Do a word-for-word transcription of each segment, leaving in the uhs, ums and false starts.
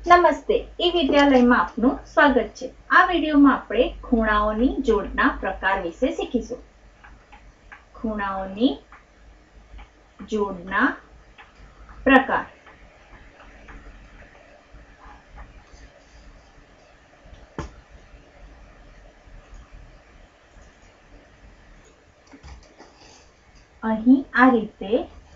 નમસ્તે, એ વિદ્યાલયમાં આપનું સ્વાગત છે। આ વિડીયોમાં આપણે ખૂણાઓની જોડના પ્રકાર વિશે શીખીશું। ખૂણાઓની જોડના પ્રકાર। અહીં આ રીતે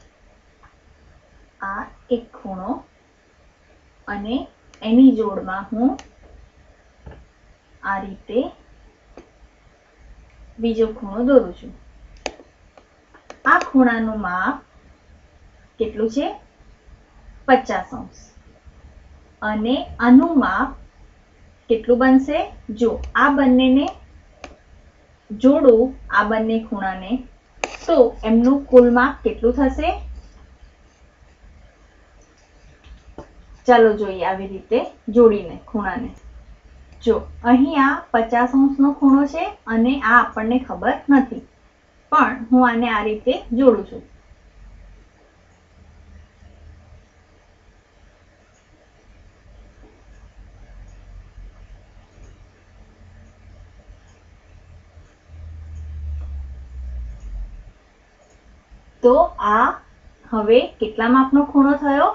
આ એક ખૂણો અને એની જોડમાં હું આ રીતે બીજો ખૂણો દોરું છું। આ ખૂણાનું માપ કેટલું છે? પચાસ અંશ। અને આનું માપ કેટલું બનશે? જો આ બંનેને જોડું, આ બંને ખૂણાને, તો એમનું કુલ માપ કેટલું થશે? ચાલો જોઈએ આવી રીતે જોડીને ખૂણાને। જો અહીં આ પચાસ અંશનો ખૂણો છે અને આ આપણને ખબર નથી, પણ હું આને આ રીતે જોડું છું। તો આ હવે કેટલા માપનો ખૂણો થયો?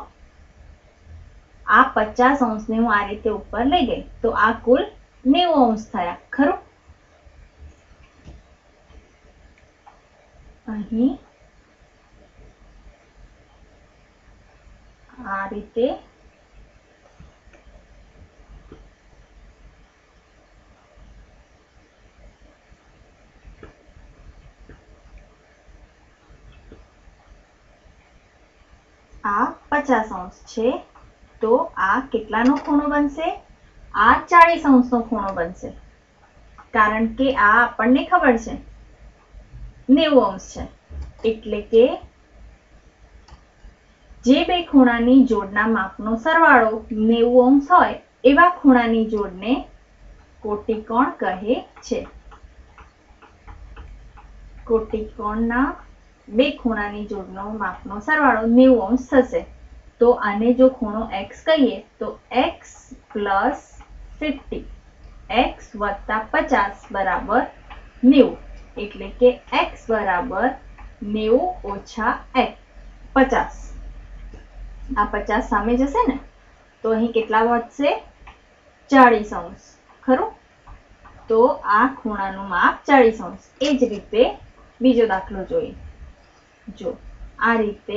આ પચાસ અંશને હું આ રીતે ઉપર લઈ ગઈ તો આ કુલ નેવું અંશ થયા, ખરું? અહીં આ રીતે આ પચાસ અંશ છે, તો આ કેટલાનો ખૂણો બનશે? આ ચાલીસ અંશનો ખૂણો બનશે, કારણ કે આ આપણને ખબર છે નેવું અંશ છે। એટલે કે જે બે ખૂણાની જોડના માપનો સરવાળો નેવું અંશ હોય એવા ખૂણાની જોડને કોટિકોણ કહે છે। કોટિકોણના બે ખૂણાની જોડનો માપનો સરવાળો નેવું અંશ થશે। તો આને જો ખૂણો x કહીએ તો x પ્લસ પચાસ, x વત્તા પચાસ બરાબર નેવું। એટલે કે x બરાબર નેવું ઓછા x પચાસ। આ પચાસ સામે જશે ને, તો અહીં કેટલા વધશે? ચાલીસ અંશ, ખરું? તો આ ખૂણાનું માપ ચાલીસ અંશ। એ જ રીતે બીજો દાખલો જોઈએ। જો આ રીતે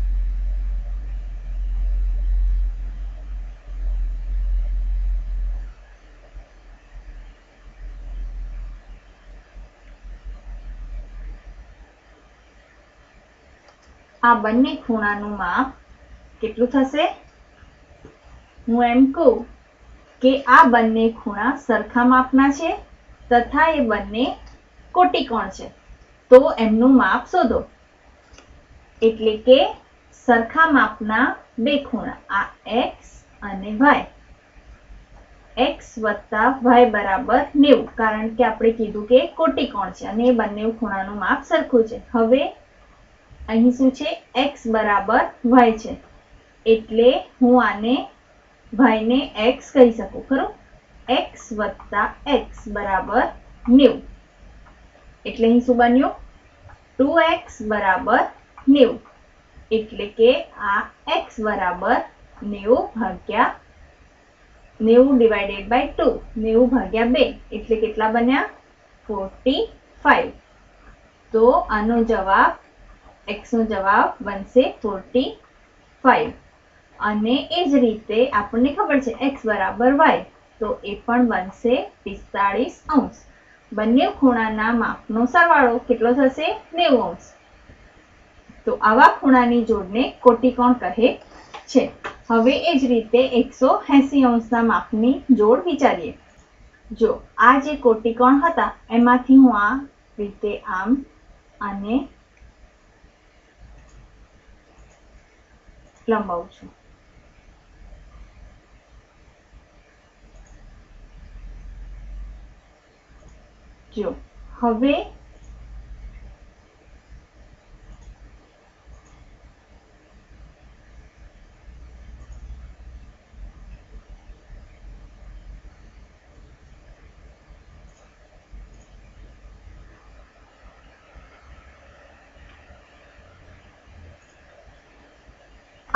આ બંને ખૂણાનું માપ કેટલું થશે? હું એમ કહું કે આ બંને ખૂણા સરખા માપના છે તથા એ બંને કોટિકોણ છે, તો એમનું માપ શોધો। એટલે કે સરખા માપના બે ખૂણા, આ x અને y, x વત્તા y બરાબર નેવું, કારણ કે આપણે કીધું કે કોટિકોણ છે અને એ બંને ખૂણાનું માપ સરખું છે। હવે અહીં શું છે? x બરાબર y છે, એટલે હું આને y ને x કહી શકું, ખરું? x વત્તા x બરાબર નેવું। એટલે અહીં શું બન્યું? ટુ એક્સ બરાબર નેવું। એટલે કે આ x બરાબર નેવું ભાગ્યા નેવું ડિવાઇડેડ બાય ટુ, નેવું ભાગ્યા બે, એટલે કેટલા બન્યા? પચાસ। તો આનો જવાબ, x નો જવાબ બનશે પચાસ। અને એ જ રીતે આપણને ખબર છે x બરાબર y, તો એ પણ બનશે પિસ્તાળીસ અંશ। બંને ખૂણાના માપનો સરવાળો કેટલો થશે? નેવું અંશ। તો આવા ખૂણાની જોડને કોટિકોણ કહે છે। હવે એ જ રીતે એકસો એંસી અંશના માપની જોડ વિચારીએ। જો આ જે કોટિકોણ હતા એમાંથી હું આ રીતે આમ આને લંબાવું છું। જો હવે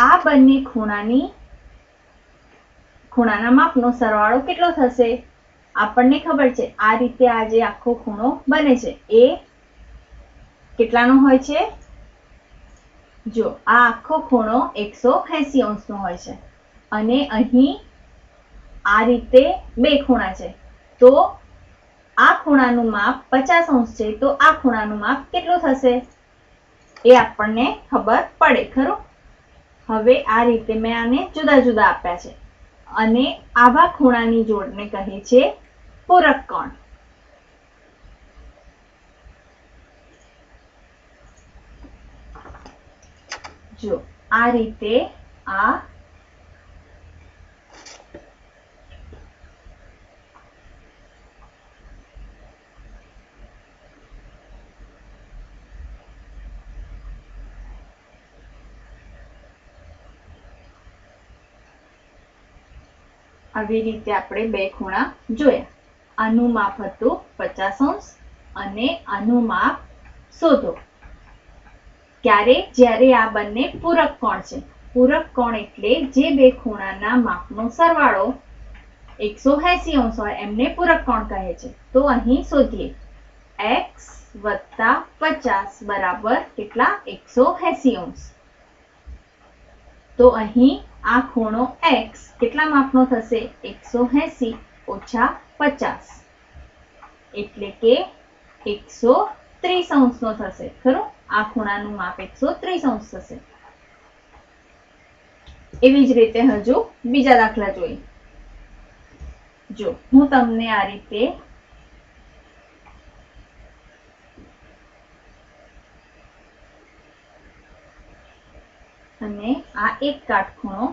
આ બંને ખૂણાની ખૂણાના માપનો સરવાળો કેટલો થશે? આપણને ખબર છે આ રીતે આ જે આખો ખૂણો બને છે એ કેટલાનો હોય છે? જો આ આખો ખૂણો એકસો એંસી અંશનો હોય છે અને અહીં આ રીતે બે ખૂણા છે, તો આ ખૂણાનું માપ પચાસ અંશ છે, તો આ ખૂણાનું માપ કેટલું થશે એ આપણને ખબર પડે ખરું? હવે આ રીતે મેં આને જુદા જુદા આપ્યા છે અને આવા ખૂણાની જોડને કહે છે પૂરક કોણ. જો આ રીતે આ આવી રીતે આપણે બે ખૂણા જોયા. આનું માપ હતું પચાસ અંશ અને આનું માપ શોધો. ક્યારે? જ્યારે આ બંને પૂરક કોણ છે. પૂરક કોણ એટલે જે બે ખૂણાના માપનો સરવાળો એકસો એંસી અંશ હોય એમને પૂરક કોણ કહે છે. તો અહીં શોધીએ. એક્સ વત્તા પચાસ બરાબર કેટલા? એકસો એંસી અંશ. તો અહીં આ ખૂણો x કેટલા માપનો થશે? એકસો એંસી ઓછા પચાસ એટલે કે એકસો ત્રીસ અંશનો થશે ખરું? આ ખૂણાનું માપ એકસો ત્રીસ અંશ થશે. એવી જ રીતે હજુ બીજા દાખલા જોઈએ. જો હું તમને આ રીતે અને આ એક કાટખૂણો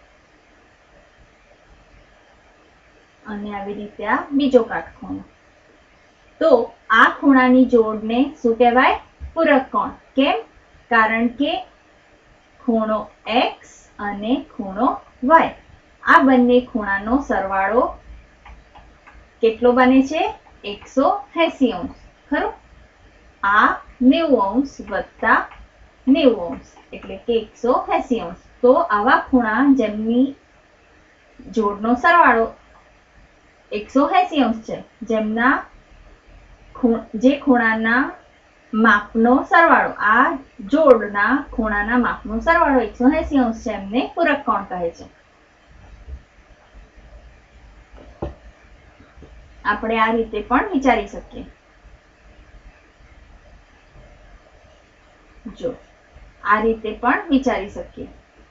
અને આવી રીતે આ બીજો કાટખૂણો. તો આ ખૂણાની જોડને શું કહેવાય? પૂરક કોણ. કેમ? કારણ કે ખૂણો x અને ખૂણો y આ બંને ખૂણાનો સરવાળો કેટલો બને છે? એકસો એંસી અંશ ખરું? આ નેવું અંશ વત્તા નેવું અંશ એટલે કે એકસો એંસી અંશ. તો આવા ખૂણા જેમની જોડનો સરવાળો એકસો એંસી અંશ છે, જેમના જે ખૂણાના માપનો સરવાળો આ જોડના ખૂણાના માપનો સરવાળો એકસો એંસી અંશ છે, એમને પૂરક કોણ કહે છે. આપણે આ રીતે પણ વિચારી શકીએ. જો આ રીતે પણ વિચારી શકીએ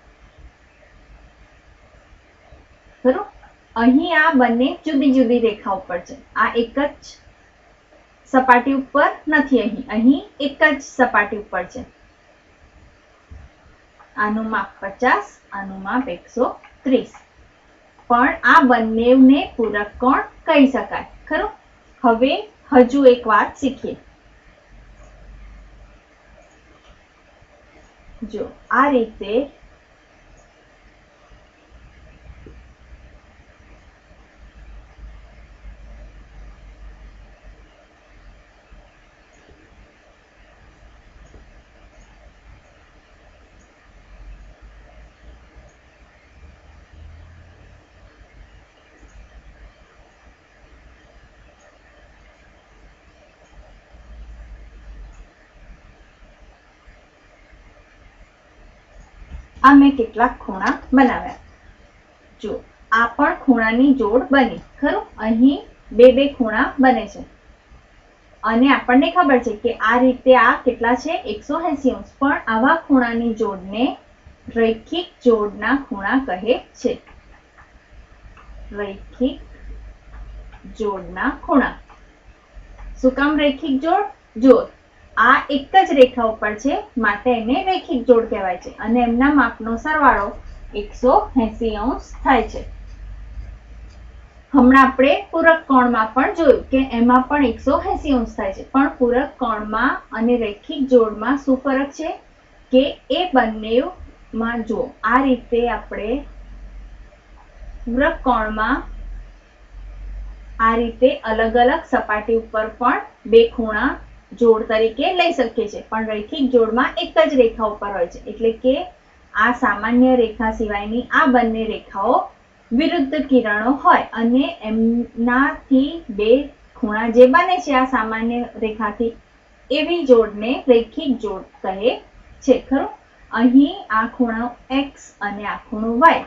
ખરું? અહીં આ બંને જુદી જુદી રેખા ઉપર છે. આ એક જ સપાટી ઉપર નથી. અહીં અહીં એક જ સપાટી ઉપર છે. આનું માપ પચાસ, આનું માપ એકસો ત્રીસ. પણ આ બંનેને પૂરક કોણ કહી શકાય ખરું? હવે હજુ એક વાત શીખીએ. જો આ રીતે આ મેં કેટલાક ખૂણા બનાવ્યા. જો આ પણ ખૂણાની જોડ બની ખરું? અહીં બે બે ખૂણા બને છે અને આપણને ખબર છે કે આ રીતે આ કેટલા છે? એકસો એંસી અંશ. પણ આવા ખૂણાની જોડને રૈખિક જોડના ખૂણા કહે છે. રૈખિક જોડના ખૂણા. શું કામ રૈખિક જોડ? જો આ એક જ રેખા ઉપર છે માટે એને રૈખિક જોડ કહેવાય છે અને એમના માપનો સરવાળો એકસો એંસી અંશ થાય છે. હમણાં આપણે પૂરક કોણમાં પણ જોયું કે એમાં પણ એકસો એંસી અંશ થાય છે. પણ પૂરક કોણમાં અને રૈખિક જોડમાં શું ફરક છે કે એ બંનેમાં જો આ રીતે આપણે પૂરક કોણમાં આ રીતે અલગ અલગ સપાટી ઉપર પણ બે ખૂણા જોડ તરીકે લઈ શકીએ છીએ, પણ રૈખિક જોડમાં એક જ રેખા ઉપર હોય છે. એટલે કે આ સામાન્ય રેખા સિવાયની આ બંને રેખાઓ વિરુદ્ધ કિરણો હોય અને એમનાથી બે ખૂણા જે બને છે આ સામાન્ય રેખાથી એવી જોડને રેખિક જોડ કહે છે. ખરું? અહીં આ ખૂણો એક્સ અને આ ખૂણો વાય,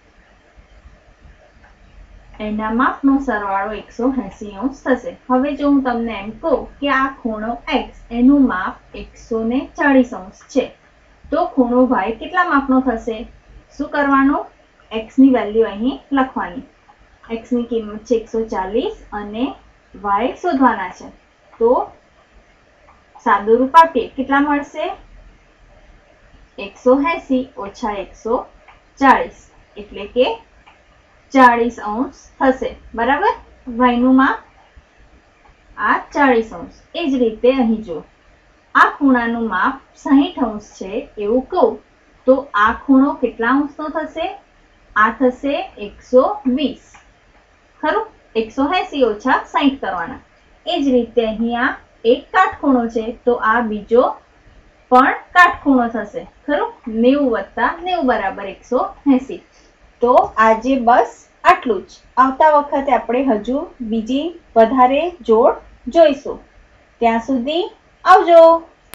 એના માપનો સરવાળો એકસો એંસી અંશ થશે. હવે જો હું તમને એમ કહું કે આ ખૂણો એક્સ એનું માપ એકસો ચાલીસ અંશ છે, તો ખૂણો વાય કેટલા માપનો થશે? શું કરવાનું? એક્સ ની વેલ્યુ અહીં લખવાની. એક્સ ની કિંમત છે એકસો ચાલીસ અને વાય શોધવાના છે. તો સાદું રૂપ આપીએ, કેટલા મળશે? એકસો એંસી ઓછા એકસો ચાલીસ એટલે કે ચાલીસ અંશ થશે. બરાબર? વાયનું માપ આ ચાલીસ અંશ. એ જ રીતે અહીં જો આ ખૂણાનું માપ સાહીઠ અંશ છે એવું કહું તો આ ખૂણો કેટલા અંશનો થશે? આ થશે એકસો વીસ. ખરું? એકસો એંસી ઓછા સાહીઠ કરવાના. એ જ રીતે અહીંયા એક કાટખૂણો છે તો આ બીજો પણ કાટખૂણો થશે. ખરું? નેવું વત્તા નેવું બરાબર એકસો એંસી. તો આજે બસ આટલું જ. આવતા વખતે આપણે હજુ બીજી વધારે જોડ જોઈશું. ત્યાં સુધી આવજો.